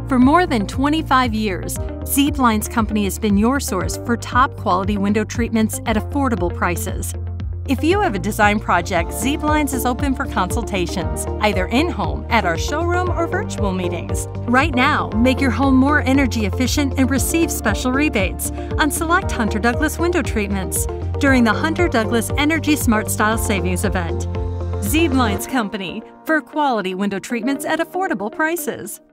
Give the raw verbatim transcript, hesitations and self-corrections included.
For more than twenty-five years, Z-Blinds Company has been your source for top-quality window treatments at affordable prices. If you have a design project, Z-Blinds is open for consultations, either in-home, at our showroom, or virtual meetings. Right now, make your home more energy efficient and receive special rebates on select Hunter Douglas window treatments during the Hunter Douglas Energy Smart Style Savings Event. Z-Blinds Company, for quality window treatments at affordable prices.